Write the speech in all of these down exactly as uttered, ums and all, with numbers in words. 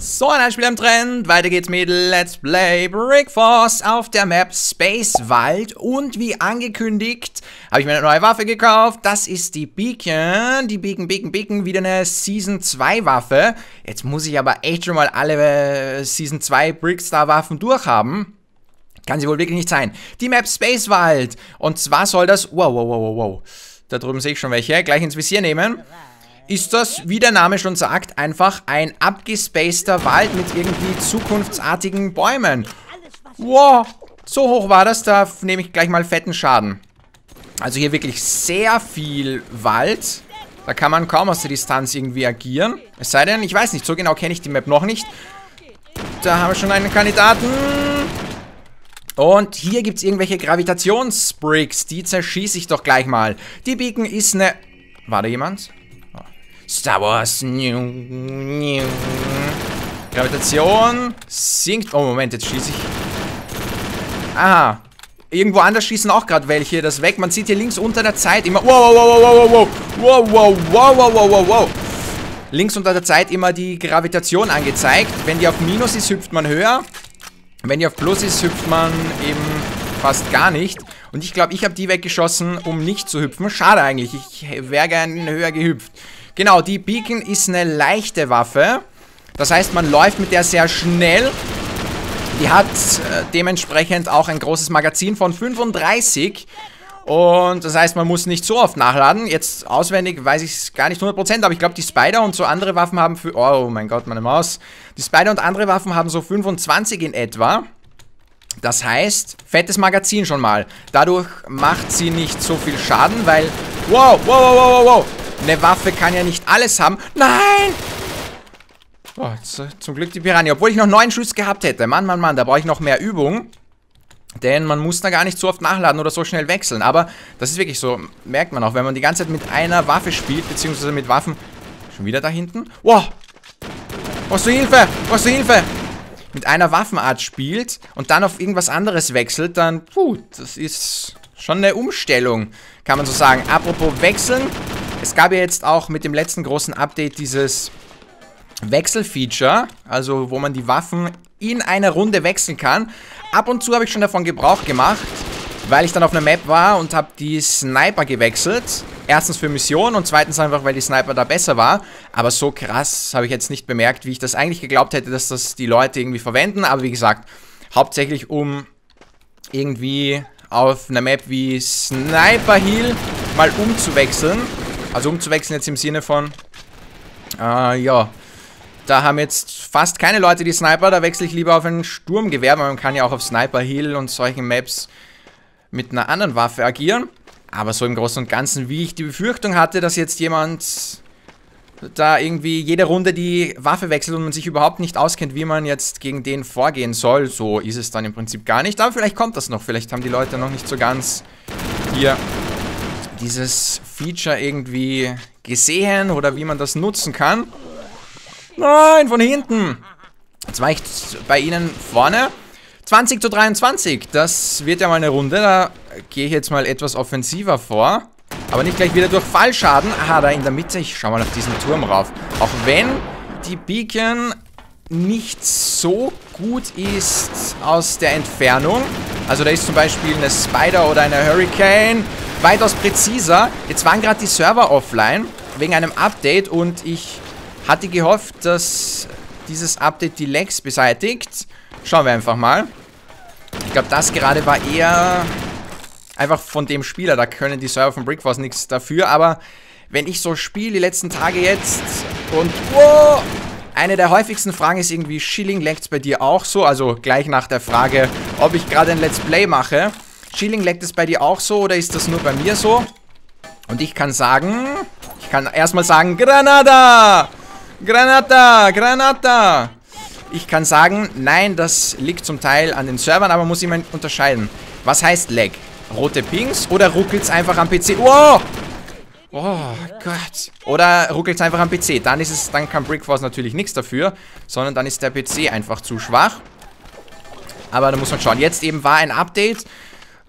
So, ein Spiel im Trend. Weiter geht's mit Let's Play Brickforce auf der Map Spacewald. Und wie angekündigt, habe ich mir eine neue Waffe gekauft. Das ist die Beacon. Die Beacon, Beacon, Beacon. Wieder eine Season zwei Waffe. Jetzt muss ich aber echt schon mal alle äh, Season zwei Brickstar Waffen durchhaben. Kann sie wohl wirklich nicht sein. Die Map Spacewald. Und zwar soll das... Wow, wow, wow, wow, wow. Da drüben sehe ich schon welche. Gleich ins Visier nehmen. Ist das, wie der Name schon sagt, einfach ein abgespaceter Wald mit irgendwie zukunftsartigen Bäumen. Wow, so hoch war das, da nehme ich gleich mal fetten Schaden. Also hier wirklich sehr viel Wald. Da kann man kaum aus der Distanz irgendwie agieren. Es sei denn, ich weiß nicht, so genau kenne ich die Map noch nicht. Da haben wir schon einen Kandidaten. Und hier gibt es irgendwelche Gravitationsbricks. Die zerschieße ich doch gleich mal. Die Beacon ist eine... War da jemand? Star Wars. Gravitation sinkt. Oh, Moment, jetzt schieße ich. Aha. Irgendwo anders schießen auch gerade welche das weg. Man sieht hier links unter der Zeit immer... Wow, wow, wow, wow, wow, wow, wow, wow, wow, wow, wow. Links unter der Zeit immer die Gravitation angezeigt. Wenn die auf Minus ist, hüpft man höher. Wenn die auf Plus ist, hüpft man eben fast gar nicht. Und ich glaube, ich habe die weggeschossen, um nicht zu hüpfen. Schade eigentlich, ich wäre gerne höher gehüpft. Genau, die Beacon ist eine leichte Waffe. Das heißt, man läuft mit der sehr schnell. Die hat äh, dementsprechend auch ein großes Magazin von fünfunddreißig. Und das heißt, man muss nicht so oft nachladen. Jetzt auswendig weiß ich es gar nicht hundert Prozent, aber ich glaube, die Spider und so andere Waffen haben für... Oh mein Gott, meine Maus. Die Spider und andere Waffen haben so fünfundzwanzig in etwa. Das heißt, fettes Magazin schon mal. Dadurch macht sie nicht so viel Schaden, weil... Wow, wow, wow, wow, wow. Eine Waffe kann ja nicht alles haben. Nein! Oh, zum Glück die Piranha. Obwohl ich noch neun Schuss gehabt hätte. Mann, Mann, Mann, da brauche ich noch mehr Übung. Denn man muss da gar nicht so oft nachladen oder so schnell wechseln. Aber das ist wirklich so, merkt man auch, wenn man die ganze Zeit mit einer Waffe spielt, beziehungsweise mit Waffen... Schon wieder da hinten? Wow! Brauchst du Hilfe? Brauchst du Hilfe? Mit einer Waffenart spielt und dann auf irgendwas anderes wechselt, dann... Puh, das ist schon eine Umstellung, kann man so sagen. Apropos wechseln... Es gab ja jetzt auch mit dem letzten großen Update dieses Wechselfeature, also wo man die Waffen in einer Runde wechseln kann. Ab und zu habe ich schon davon Gebrauch gemacht, weil ich dann auf einer Map war und habe die Sniper gewechselt. Erstens für Mission und zweitens einfach, weil die Sniper da besser war. Aber so krass habe ich jetzt nicht bemerkt, wie ich das eigentlich geglaubt hätte, dass das die Leute irgendwie verwenden. Aber wie gesagt, hauptsächlich um irgendwie auf einer Map wie Sniper Hill mal umzuwechseln. Also umzuwechseln jetzt im Sinne von, äh, ja, da haben jetzt fast keine Leute die Sniper, da wechsle ich lieber auf ein Sturmgewehr, weil man kann ja auch auf Sniper Hill und solchen Maps mit einer anderen Waffe agieren. Aber so im Großen und Ganzen, wie ich die Befürchtung hatte, dass jetzt jemand da irgendwie jede Runde die Waffe wechselt und man sich überhaupt nicht auskennt, wie man jetzt gegen den vorgehen soll, so ist es dann im Prinzip gar nicht. Aber vielleicht kommt das noch, vielleicht haben die Leute noch nicht so ganz hier... dieses Feature irgendwie gesehen oder wie man das nutzen kann. Nein, von hinten. Jetzt war ich bei ihnen vorne. zwanzig zu dreiundzwanzig. Das wird ja mal eine Runde. Da gehe ich jetzt mal etwas offensiver vor. Aber nicht gleich wieder durch Fallschaden. Aha, da in der Mitte. Ich schau mal auf diesen Turm rauf. Auch wenn die Beacon nicht so gut ist aus der Entfernung. Also da ist zum Beispiel eine Spider oder eine Hurricane weitaus präziser. Jetzt waren gerade die Server offline wegen einem Update und ich hatte gehofft, dass dieses Update die Lags beseitigt. Schauen wir einfach mal. Ich glaube, das gerade war eher einfach von dem Spieler. Da können die Server von Brickforce nichts dafür. Aber wenn ich so spiele die letzten Tage jetzt und wow, eine der häufigsten Fragen ist irgendwie, Schilling, laggt bei dir auch so? Also gleich nach der Frage, ob ich gerade ein Let's Play mache. Schilling, laggt es bei dir auch so oder ist das nur bei mir so? Und ich kann sagen, ich kann erstmal sagen, Granada! Granada! Granada! Ich kann sagen, nein, das liegt zum Teil an den Servern, aber muss jemand unterscheiden. Was heißt Lag? Rote Pings oder ruckelt es einfach am P C? Wow! Oh Gott. Oder ruckelt es einfach am P C. Dann ist es, dann kann Brickforce natürlich nichts dafür, sondern dann ist der P C einfach zu schwach. Aber da muss man schauen. Jetzt eben war ein Update.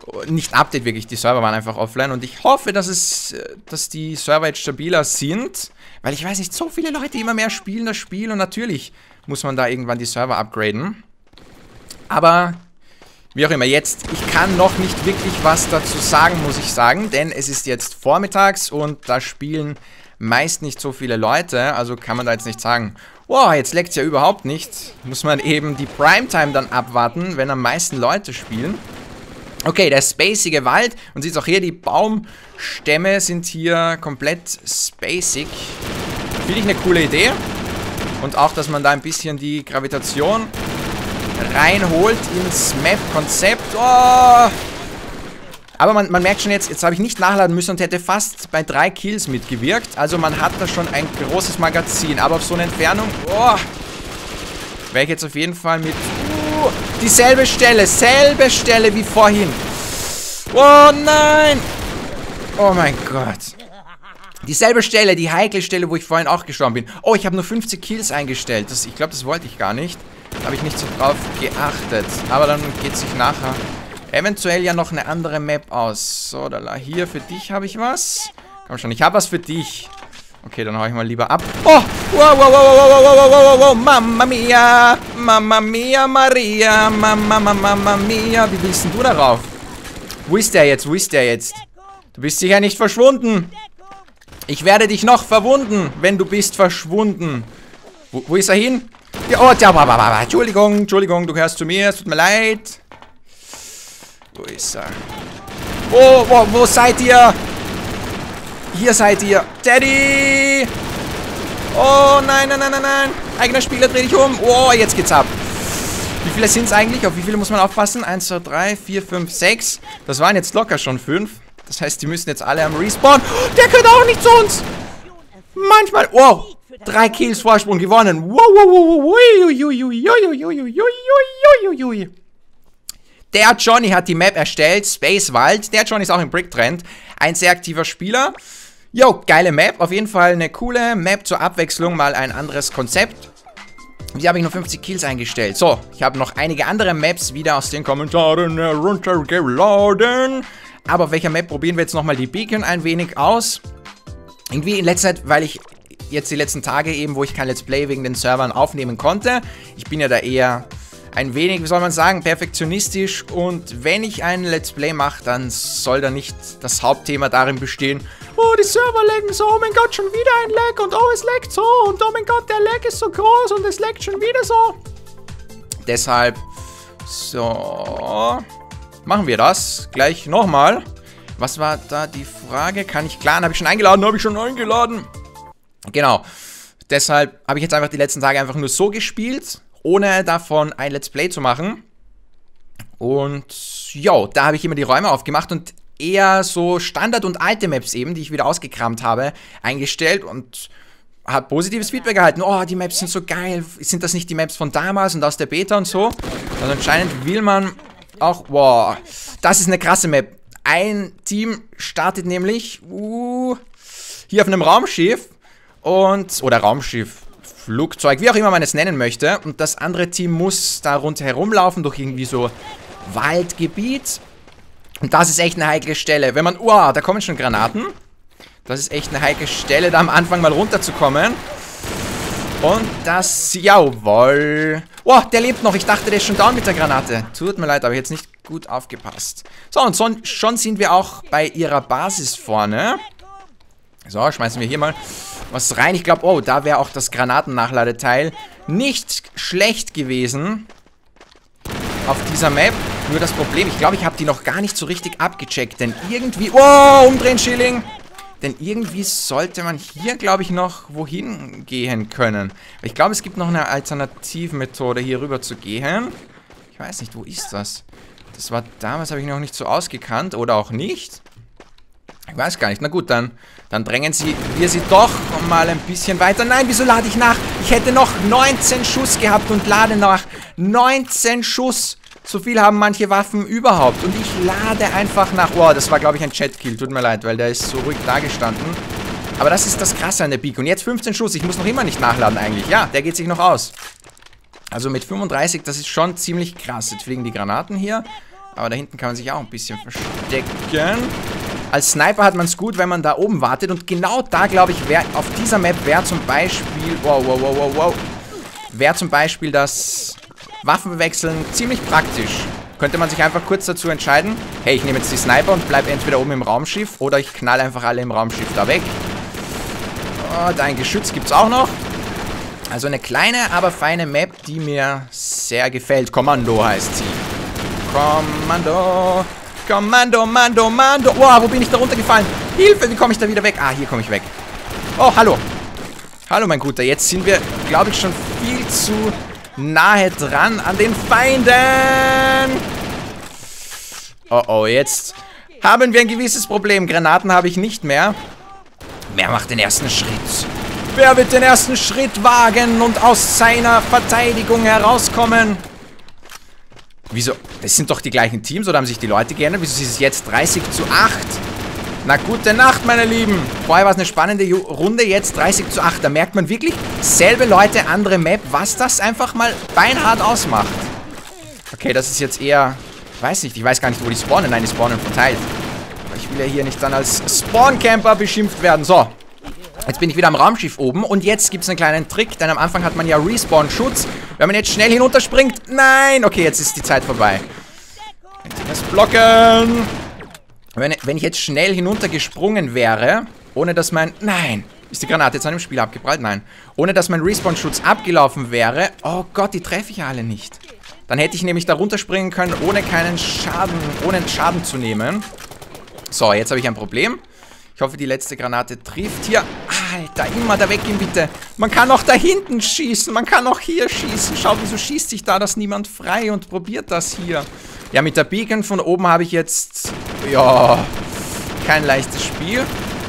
nicht Update wirklich, die Server waren einfach offline. Und ich hoffe, dass es, dass die Server jetzt stabiler sind. Weil ich weiß nicht, so viele Leute immer mehr spielen das Spiel. Und natürlich muss man da irgendwann die Server upgraden. Aber wie auch immer, jetzt, ich kann noch nicht wirklich was dazu sagen, muss ich sagen. Denn es ist jetzt vormittags und da spielen meist nicht so viele Leute. Also kann man da jetzt nicht sagen, wow, jetzt leckt es ja überhaupt nicht. Muss man eben die Primetime dann abwarten, wenn am meisten Leute spielen. Okay, der spacige Wald. Und sieht auch hier, die Baumstämme sind hier komplett spacig. Finde ich eine coole Idee. Und auch, dass man da ein bisschen die Gravitation reinholt ins Map-Konzept. Oh! Aber man, man merkt schon jetzt, jetzt habe ich nicht nachladen müssen und hätte fast bei drei Kills mitgewirkt. Also man hat da schon ein großes Magazin. Aber auf so eine Entfernung, oh, wäre ich jetzt auf jeden Fall mit... Uh, dieselbe Stelle, selbe Stelle wie vorhin. Oh nein! Oh mein Gott. Dieselbe Stelle, die heikle Stelle, wo ich vorhin auch gestorben bin. Oh, ich habe nur fünfzig Kills eingestellt. Das, ich glaube, das wollte ich gar nicht. Da habe ich nicht so drauf geachtet. Aber dann geht sich nachher eventuell ja noch eine andere Map aus. So, da hier für dich habe ich was. Komm schon, ich habe was für dich. Okay, dann hau ich mal lieber ab. Oh! Wow, wow, wow, wow, wow, wow, wow, wow, Mamma mia! Mamma mia, Maria! Mamma, Mamma, Mamma mia! Wie willst denn du darauf? Wo ist der jetzt? Wo ist der jetzt? Du bist sicher nicht verschwunden. Ich werde dich noch verwunden, wenn du bist verschwunden. Wo, wo ist er hin? Ja, oh, ja, ba, ba, ba. Entschuldigung, Entschuldigung, du gehörst zu mir, es tut mir leid. Wo ist er? Wo, wo, wo seid ihr? Hier seid ihr. Daddy! Oh, nein, nein, nein, nein, nein. Eigener Spieler, dreh dich um. Oh, jetzt geht's ab. Wie viele sind es eigentlich? Auf wie viele muss man aufpassen? eins, zwei, drei, vier, fünf, sechs. Das waren jetzt locker schon fünf. Das heißt, die müssen jetzt alle am Respawn. Der gehört auch nicht zu uns. Manchmal. Oh, drei Kills Vorsprung gewonnen. Wow, wow, wow, wow. Der Johnny hat die Map erstellt. Space Wald. Der Johnny ist auch im Bricktrend. Ein sehr aktiver Spieler. Jo, geile Map. Auf jeden Fall eine coole Map zur Abwechslung. Mal ein anderes Konzept. Hier habe ich nur fünfzig Kills eingestellt. So, ich habe noch einige andere Maps wieder aus den Kommentaren heruntergeladen. Aber auf welcher Map probieren wir jetzt nochmal die Beacon ein wenig aus? Irgendwie in letzter Zeit, weil ich jetzt die letzten Tage eben, wo ich kein Let's Play wegen den Servern aufnehmen konnte. Ich bin ja da eher ein wenig, wie soll man sagen, perfektionistisch. Und wenn ich ein Let's Play mache, dann soll da nicht das Hauptthema darin bestehen, oh, die Server laggen so, oh mein Gott, schon wieder ein Lag und oh, es laggt so und oh mein Gott, der Lag ist so groß und es laggt schon wieder so. Deshalb, so, machen wir das gleich nochmal. Was war da die Frage? Kann ich Clan? Habe ich schon eingeladen? Habe ich schon eingeladen? Genau. Deshalb habe ich jetzt einfach die letzten Tage einfach nur so gespielt, ohne davon ein Let's Play zu machen. Und, jo, da habe ich immer die Räume aufgemacht und eher so Standard- und alte Maps eben, die ich wieder ausgekramt habe, eingestellt und habe positives Feedback erhalten. Oh, die Maps sind so geil. Sind das nicht die Maps von damals und aus der Beta und so? Also anscheinend will man auch, wow, das ist eine krasse Map. Ein Team startet nämlich uh, hier auf einem Raumschiff und, oder Raumschiff, Flugzeug, wie auch immer man es nennen möchte. Und das andere Team muss da rundherum laufen durch irgendwie so Waldgebiet. Und das ist echt eine heikle Stelle. Wenn man, wow, da kommen schon Granaten. Das ist echt eine heikle Stelle, da am Anfang mal runterzukommen. Und das, jawohl. Oh, der lebt noch. Ich dachte, der ist schon down mit der Granate. Tut mir leid, aber ich jetzt nicht gut aufgepasst. So, und so, schon sind wir auch bei ihrer Basis vorne. So, schmeißen wir hier mal was rein. Ich glaube, oh, da wäre auch das Granatennachladeteil nicht schlecht gewesen auf dieser Map. Nur das Problem, ich glaube, ich habe die noch gar nicht so richtig abgecheckt. Denn irgendwie, oh, umdrehen, Schilling. Denn irgendwie sollte man hier, glaube ich, noch wohin gehen können. Ich glaube, es gibt noch eine Alternativmethode, hier rüber zu gehen. Ich weiß nicht, wo ist das? Das war damals, habe ich noch nicht so ausgekannt. Oder auch nicht. Ich weiß gar nicht. Na gut, dann, dann drängen sie, wir sie doch mal ein bisschen weiter. Nein, wieso lade ich nach? Ich hätte noch neunzehn Schuss gehabt und lade nach. neunzehn Schuss. So viel haben manche Waffen überhaupt. Und ich lade einfach nach... Oh, das war, glaube ich, ein Chat-Kill. Tut mir leid, weil der ist so ruhig dagestanden. Aber das ist das Krasse an der Beacon. Und jetzt fünfzehn Schuss. Ich muss noch immer nicht nachladen eigentlich. Ja, der geht sich noch aus. Also mit fünfunddreißig, das ist schon ziemlich krass. Jetzt fliegen die Granaten hier. Aber da hinten kann man sich auch ein bisschen verstecken. Als Sniper hat man es gut, wenn man da oben wartet. Und genau da, glaube ich, wär, auf dieser Map wäre zum Beispiel... Wow, wow, wow, wow, wow. Wäre zum Beispiel das Waffenwechseln ziemlich praktisch. Könnte man sich einfach kurz dazu entscheiden. Hey, ich nehme jetzt die Sniper und bleibe entweder oben im Raumschiff. Oder ich knall einfach alle im Raumschiff da weg. Und ein Geschütz gibt es auch noch. Also eine kleine, aber feine Map, die mir sehr gefällt. Kommando heißt sie. Kommando. Kommando, Mando, Mando. Wow, wo bin ich da runtergefallen? Hilfe, wie komme ich da wieder weg? Ah, hier komme ich weg. Oh, hallo. Hallo, mein Guter. Jetzt sind wir, glaube ich, schon viel zu nahe dran an den Feinden. Oh, oh, jetzt haben wir ein gewisses Problem. Granaten habe ich nicht mehr. Wer macht den ersten Schritt? Wer wird den ersten Schritt wagen und aus seiner Verteidigung herauskommen? Wieso? Das sind doch die gleichen Teams, oder haben sich die Leute geändert? Wieso ist es jetzt dreißig zu acht? Na, gute Nacht, meine Lieben. Vorher war es eine spannende Runde, jetzt dreißig zu acht. Da merkt man wirklich, selbe Leute, andere Map, was das einfach mal beinhart ausmacht. Okay, das ist jetzt eher... Weiß nicht, ich weiß gar nicht, wo die spawnen. Nein, die spawnen verteilt. Aber ich will ja hier nicht dann als Spawn-Camper beschimpft werden. So. Jetzt bin ich wieder am Raumschiff oben und jetzt gibt es einen kleinen Trick, denn am Anfang hat man ja Respawn-Schutz. Wenn man jetzt schnell hinunterspringt... Nein! Okay, jetzt ist die Zeit vorbei. Das blocken. Wenn, wenn ich jetzt schnell hinuntergesprungen wäre, ohne dass mein... Nein! Ist die Granate jetzt an dem Spiel abgeprallt? Nein. Ohne dass mein Respawn-Schutz abgelaufen wäre... Oh Gott, die treffe ich ja alle nicht. Dann hätte ich nämlich da runterspringen können, ohne keinen Schaden... Ohne Schaden zu nehmen. So, jetzt habe ich ein Problem. Ich hoffe, die letzte Granate trifft hier. Alter, immer da weggehen, bitte. Man kann auch da hinten schießen. Man kann auch hier schießen. Schau, wieso schießt sich da das niemand frei und probiert das hier? Ja, mit der Beacon von oben habe ich jetzt... Ja, kein leichtes Spiel.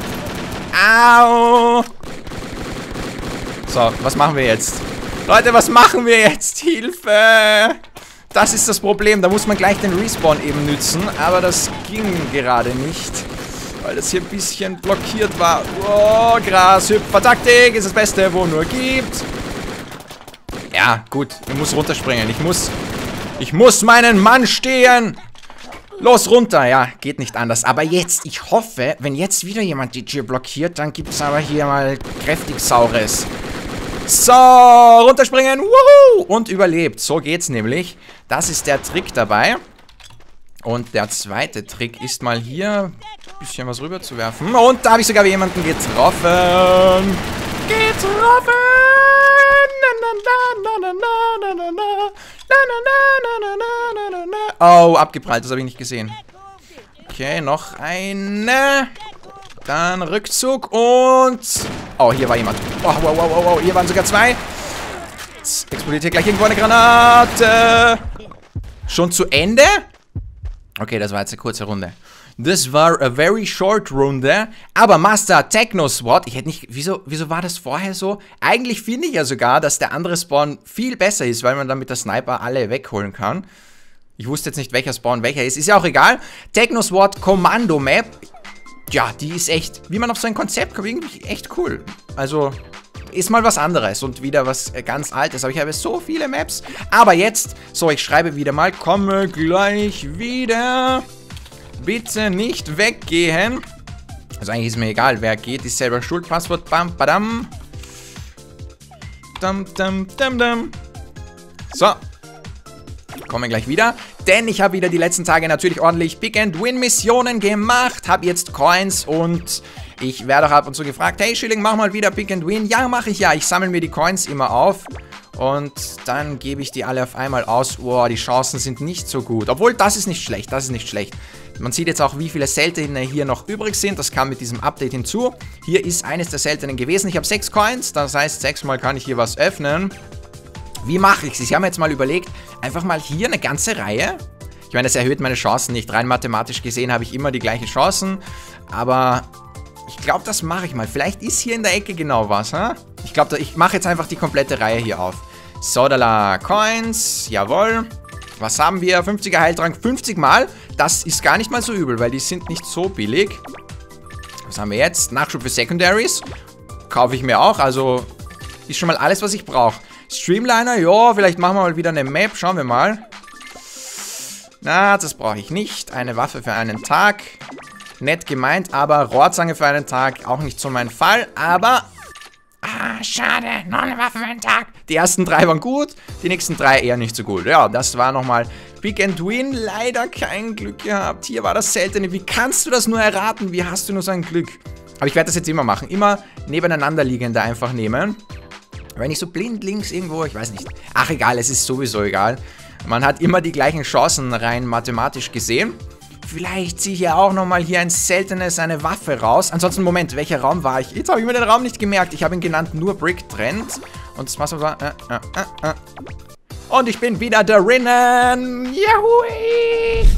Au! So, was machen wir jetzt? Leute, was machen wir jetzt? Hilfe! Das ist das Problem. Da muss man gleich den Respawn eben nützen. Aber das ging gerade nicht. Weil das hier ein bisschen blockiert war. Oh, Grashüpfer-Taktik ist das Beste, wo nur gibt. Ja, gut. Ich muss runterspringen. Ich muss... Ich muss meinen Mann stehen. Los, runter. Ja, geht nicht anders. Aber jetzt, ich hoffe, wenn jetzt wieder jemand die Tür blockiert, dann gibt es aber hier mal kräftig Saures. So, runterspringen. Wuhu! Und überlebt. So geht's nämlich. Das ist der Trick dabei. Und der zweite Trick ist mal hier ein bisschen was rüber zu werfen. Und da habe ich sogar jemanden getroffen. Getroffen. Oh, abgeprallt. Das habe ich nicht gesehen. Okay, noch eine. Dann Rückzug und... Oh, hier war jemand. Oh, wow, wow, wow, wow. Hier waren sogar zwei. Jetzt explodiert hier gleich irgendwo eine Granate. Schon zu Ende? Okay, das war jetzt eine kurze Runde. Das war a very short Runde. Aber Master Techno SWAT, ich hätte nicht... Wieso, wieso war das vorher so? Eigentlich finde ich ja sogar, dass der andere Spawn viel besser ist, weil man dann mit der Sniper alle wegholen kann. Ich wusste jetzt nicht, welcher Spawn welcher ist. Ist ja auch egal. Techno SWAT Kommando Map. Ja, die ist echt... Wie man auf so ein Konzept kommt, irgendwie echt cool. Also... Ist mal was anderes und wieder was ganz Altes. Aber ich habe so viele Maps. Aber jetzt, so, ich schreibe wieder mal, komme gleich wieder. Bitte nicht weggehen. Also eigentlich ist mir egal, wer geht, ist selber schuld. Passwort, bam, badam. Dam, dam, dam, dam. So. Komme gleich wieder. Denn ich habe wieder die letzten Tage natürlich ordentlich Pick-and-Win-Missionen gemacht. Habe jetzt Coins und... Ich werde auch ab und zu gefragt, hey Schilling, mach mal wieder Pick and Win. Ja, mache ich ja. Ich sammle mir die Coins immer auf und dann gebe ich die alle auf einmal aus. Wow, die Chancen sind nicht so gut. Obwohl, das ist nicht schlecht, das ist nicht schlecht. Man sieht jetzt auch, wie viele seltene hier noch übrig sind. Das kam mit diesem Update hinzu. Hier ist eines der seltenen gewesen. Ich habe sechs Coins, das heißt, sechsmal kann ich hier was öffnen. Wie mache ich es? Ich habe mir jetzt mal überlegt, einfach mal hier eine ganze Reihe. Ich meine, das erhöht meine Chancen nicht. Rein mathematisch gesehen habe ich immer die gleichen Chancen, aber... Ich glaube, das mache ich mal. Vielleicht ist hier in der Ecke genau was, ha? Ich glaube, ich mache jetzt einfach die komplette Reihe hier auf. Sodala Coins, jawohl. Was haben wir? fünfziger Heiltrank, fünfzig Mal. Das ist gar nicht mal so übel, weil die sind nicht so billig. Was haben wir jetzt? Nachschub für Secondaries. Kaufe ich mir auch, also ist schon mal alles, was ich brauche. Streamliner, ja, vielleicht machen wir mal wieder eine Map. Schauen wir mal. Na, das brauche ich nicht. Eine Waffe für einen Tag. Nett gemeint, aber Rohrzange für einen Tag auch nicht so mein Fall. Aber... Ah, schade. Noch eine Waffe für einen Tag. Die ersten drei waren gut, die nächsten drei eher nicht so gut. Ja, das war nochmal Pick and Win. Leider kein Glück gehabt. Hier war das Seltene. Wie kannst du das nur erraten? Wie hast du nur so ein Glück? Aber ich werde das jetzt immer machen. Immer nebeneinander liegende einfach nehmen. Wenn ich so blind links irgendwo, ich weiß nicht. Ach, egal, es ist sowieso egal. Man hat immer die gleichen Chancen rein mathematisch gesehen. Vielleicht ziehe ich ja auch nochmal hier ein seltenes, eine Waffe raus. Ansonsten, Moment, welcher Raum war ich? Jetzt habe ich mir den Raum nicht gemerkt. Ich habe ihn genannt nur Brick Trend. Und das war... Äh, äh, äh, äh. Und ich bin wieder darinnen. Juhui!